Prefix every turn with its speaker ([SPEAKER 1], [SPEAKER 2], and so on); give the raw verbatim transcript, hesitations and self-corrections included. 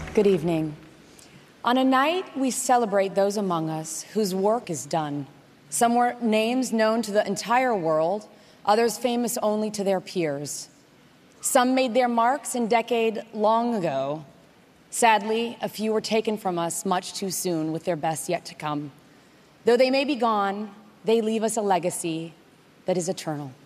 [SPEAKER 1] Good evening. On a night, we celebrate those among us whose work is done. Some were names known to the entire world, others famous only to their peers. Some made their marks in decade long ago. Sadly, a few were taken from us much too soon with their best yet to come. Though they may be gone, they leave us a legacy that is eternal.